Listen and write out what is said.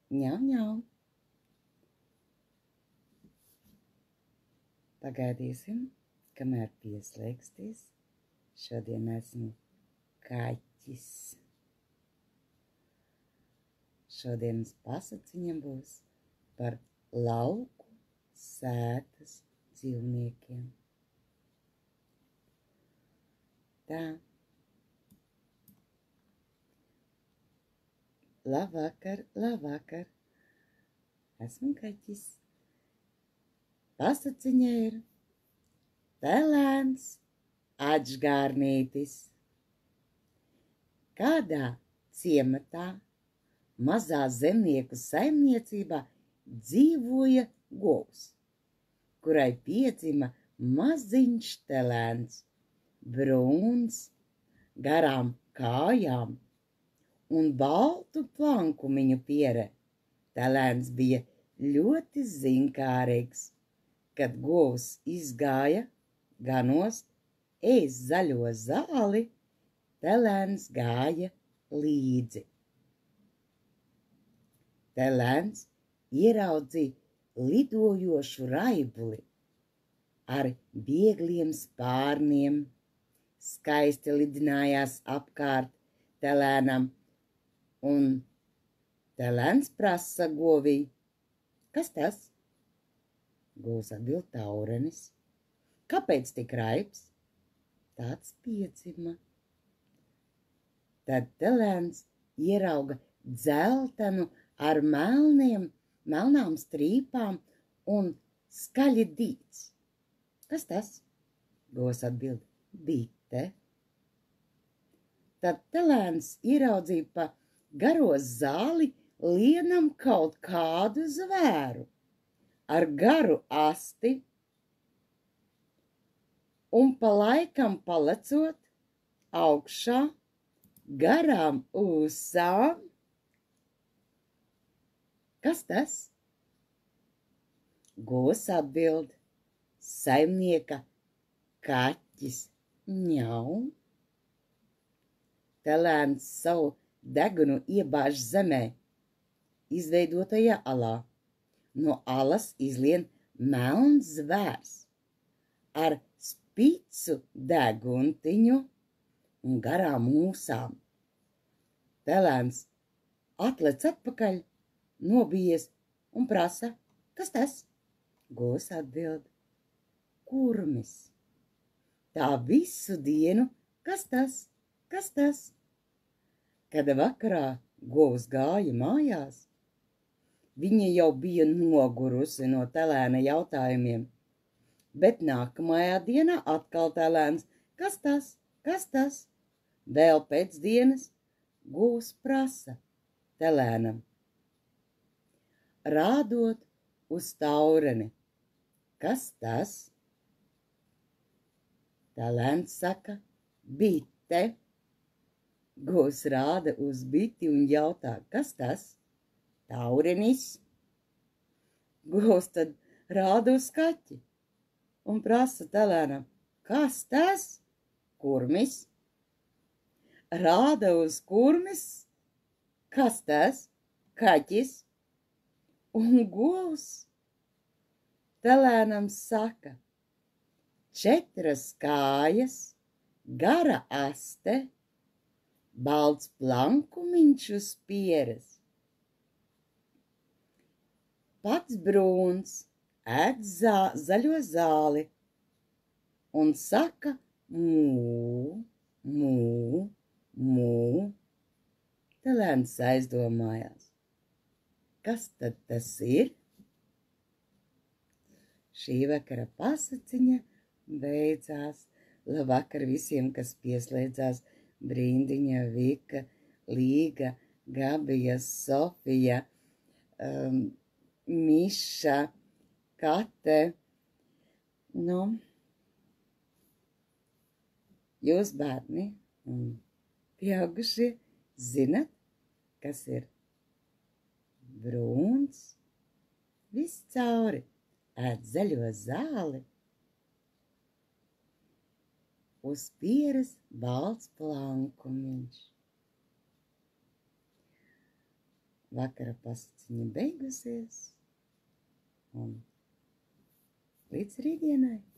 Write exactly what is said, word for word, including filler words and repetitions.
Ņau, ņau. Pagaidīsim, kamēr pieslēgsties. Šodien esmu kaķis. Šodienas pasaciņa būs par lauku sētas dzīvniekiem. Tā. Labvakar, labvakar. Esmu kaķis. Pasaciņa ir pelēns ačgārnītis. Kādā ciematā mazā zemnieku saimniecībā dzīvoja govs, kurai piedzima maziņš telēns, brūns, garām kājām un baltu plankumiņu piere. Telēns bija ļoti zinkārīgs. Kad govs izgāja ganost ēst zaļo zāli, telēns gāja līdzi. Telēns ieraudzīja lidojošu raibuli ar viegliem spārniem, skaisti lidinājās apkārt telēnam, un telēns prasa govī: kas tas? Govs atbild: taurenis. Kāpēc tik raibs? Tāds piedzima. Tad telēns ierauga dzeltenu ar melniem, melnām strīpām un skaļi dīts. Kas tas? Govs atbild: bite. Tad telēns ieraudzīja pa garo zāli lienam kaut kādu zvēru ar garu asti, un pa laikam palecot augšā garām ūsām. Kas tas? Govs atbild: saimnieka kaķis. Ņau. Telēns savu degunu iebāž zemē, izveidotajā alā. No alas izlien melns zvērs ar spicu deguntiņu un garām ūsām. Telēns atlec atpakaļ, nobijies un prasa: kas tas? Govs atbild: kurmis. Tā visu dienu: kas tas? Kas tas? Kad vakarā govs gāja mājās, viņa jau bija nogurusi no telēna jautājumiem, bet nākamajā dienā atkal telēns: kas tas? Kas tas? Vēl pēc dienas govs prasa telēnam, rādot uz taureni: kas tas? Telēns saka: bite. Govs rāda uz biti un jautā: kas tas? Taurenis. Govs tad rāda uz kaķi un prasa telēnam: kas tas? Kurmis. Rāda uz kurmis: kas tas? Kaķis. Un govs telēnam saka: četras kājas, gara aste, balts plankumiņš uz pieres. Pats brūns, ēd zā, zaļo zāli un saka: mū, mū, mū. Telēns aizdomājās: kas tad tas ir? Šī vakara pasaciņa beidzās. Labvakar visiem, kas pieslēdzās: Brindiņa, Vika, Līga, Gabija, Sofija, um, Miša, Kate. Nu, jūs bērni un pieaugušie zinat, kas ir brūns, viss cauri, ēd zaļo zāli, uz pieres balts plankumiņš. vakara pasaciņa beigusies. Un līdz rītdienai!